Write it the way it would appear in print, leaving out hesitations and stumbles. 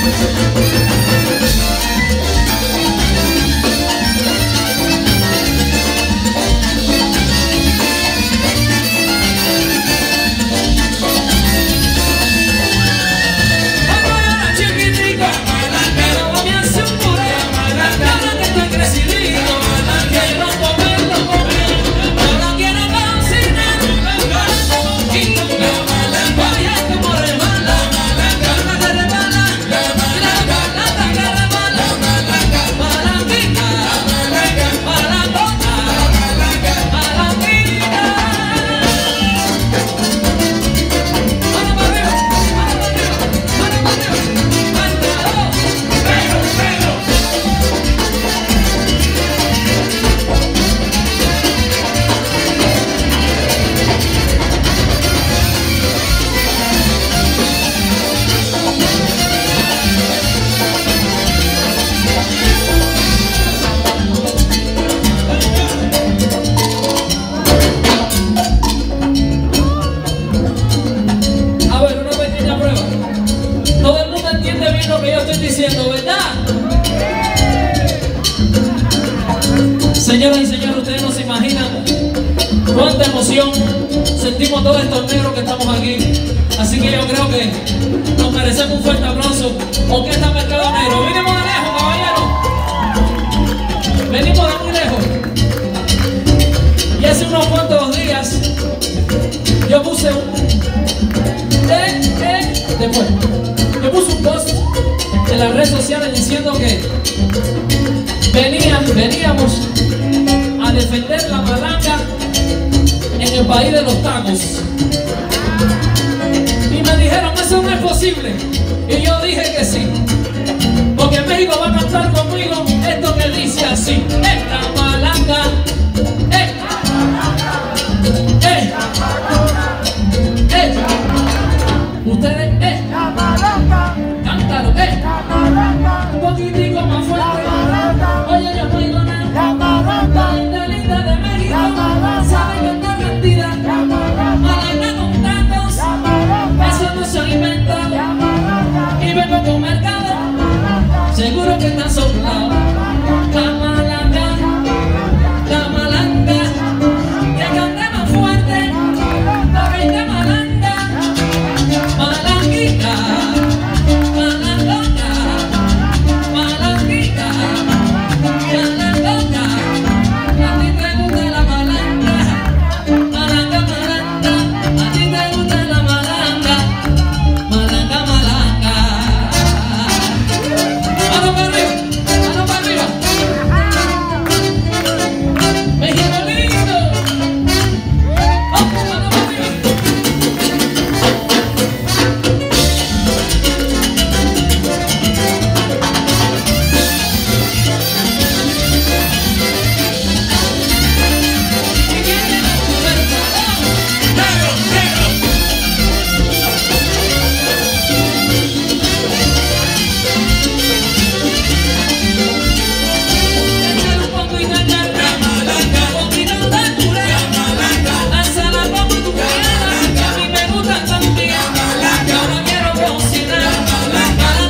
Señoras y señores, ustedes no se imaginan cuánta emoción sentimos todos estos negros que estamos aquí. Así que yo creo que nos merecemos un fuerte aplauso. Orquesta Mercado Negro. Venimos de lejos, caballeros. Venimos de muy lejos. Y hace unos cuantos días yo puse yo puse un post en las redes sociales diciendo que veníamos a defender la malanga en el país de los tacos. Y me dijeron, eso no es posible. Y yo dije que sí, porque México va a cantar conmigo esto que dice así: esta malanga, ustedes, cántalo, un poquitico más fuerte. Oye, yo no digo nada. La linda de México sabe cantar mentira. Malanga con tacos, eso no se ha inventado. Y vengo con mercado, seguro que está soplado. La malanga, que cante más fuerte, la reina malanga, malanguita. Malanga,